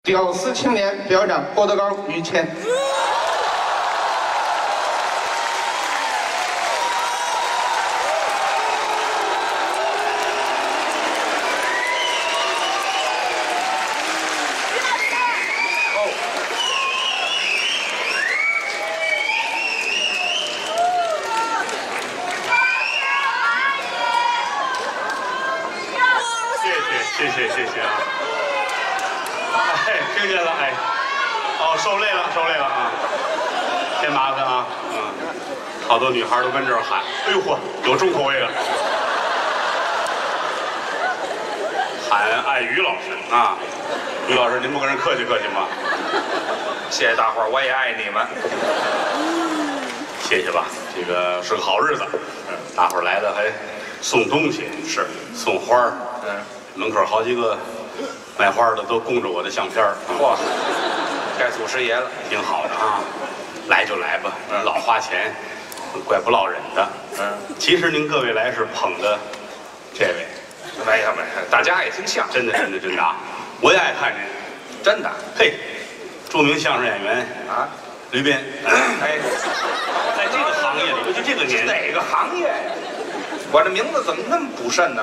屌丝青年表长郭德纲、于谦。 谢谢啊！哎，听见了哎，哦，受累了啊！嫌麻烦啊，好多女孩都跟这儿喊，哎呦嚯，有重口味的，喊爱于老师啊，于老师您不跟人客气客气吗？ 谢谢大伙儿，我也爱你们。 谢谢吧，这个是个好日子，大伙儿来了还送东西，是送花儿，门口好几个卖花的都供着我的相片儿， 嚯，该祖师爷了， 挺好的啊，来就来吧，老花钱，怪不落忍的，其实您各位来是捧的这位， 没有，大家也挺像， 真的啊，我也爱看您， 真的， 嘿，著名相声演员啊， 吕斌， 哎， 在这个行业里，尤其这个年， 哪个行业呀？我这名字怎么那么不慎呢？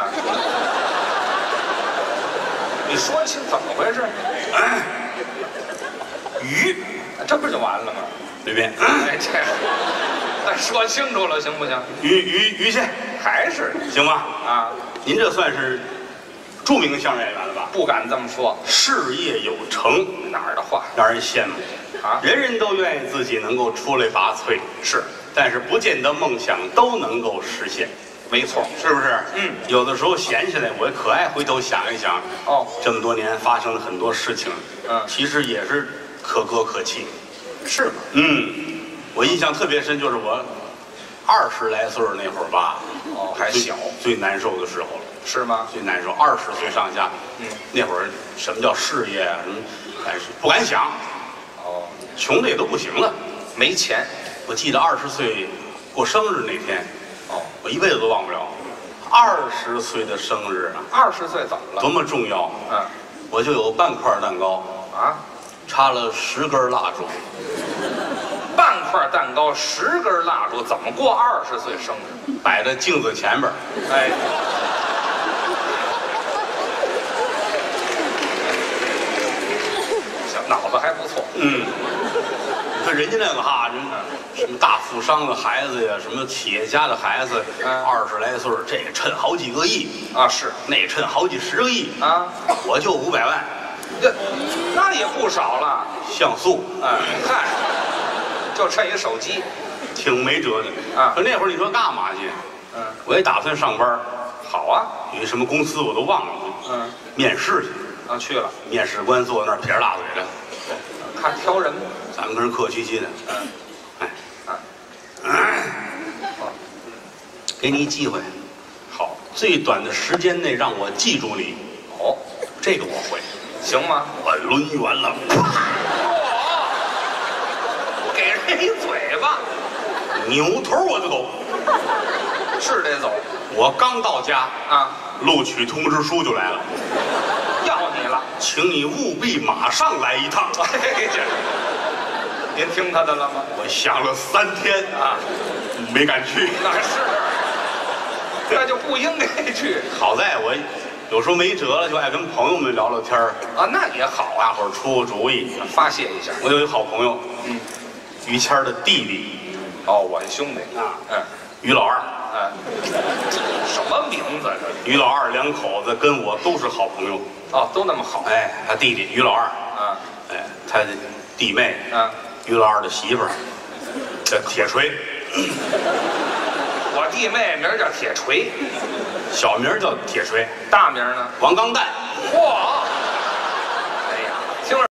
你说清怎么回事？ 于， 这不就完了吗？ 吕斌， 哎，这咱说清楚了行不行？ 于谦， 还是行吗？ 啊， 您这算是著名相声演员了吧？ 不敢这么说， 事业有成， 哪儿的话让人羡慕啊！ 人人都愿意自己能够出类拔萃， 是， 但是不见得梦想都能够实现。 没错， 是不是？有的时候闲下来，我可爱回头想一想， 哦， 这么多年发生了很多事情，其实也是可歌可泣， 是吗？ 我印象特别深，就是我20来岁那会儿吧， 哦，还小， 最难受的时候了， 是吗？ 最难受，20岁上下，那会儿什么叫事业啊？什么，哎，不敢想， 哦， 穷的也都不行了， 没钱。 我记得20岁过生日那天。 哦， 我一辈子都忘不了，20岁的生日啊 ！20岁怎么了？ 多么重要！我就有半块蛋糕啊， 插了10根蜡烛。 半块蛋糕，10根蜡烛，怎么过20岁生日？ 摆在镜子前边儿， 哎，行，脑子还不错。 你看人家那个哈，什么大富商的孩子呀，什么企业家的孩子，20来岁，这个趁好几个亿啊，是那趁好几10个亿啊， 我就500万， 那也不少了。 像素， 嗨，就趁一手机， 挺没辙的啊。 可那会儿你说干嘛去？我也打算上班， 好啊， 有什么公司我都忘了，面试去。 啊，去了， 面试官坐那儿撇着大嘴的， 看挑人， 咱们跟人客气气的，给你一机会， 好， 最短的时间内让我记住你， 哦， 这个我会， 行吗？ 我抡圆了， 给人一嘴巴， 扭头我就走， 是得走我刚到家啊， 录取通知书就来了， 要你了， 请你务必马上来一趟。 哎，这您听他的了吗？ 我想了3天啊， 没敢去。 那是，那就不应该去。 好在我有时候没辙了，就爱跟朋友们聊聊天儿啊，那也好啊， 大伙儿出出主意， 发泄一下。 我有一好朋友，于谦儿的弟弟， 哦，我的兄弟啊，于老二， 什么名字这？ 于老二2口子跟我都是好朋友， 哦，都那么好。 哎，他弟弟于老二，哎，他的弟妹，于老二的媳妇儿叫铁锤， 我弟妹名叫铁锤， 小名叫铁锤， 大名呢？ 王钢蛋。 嚯！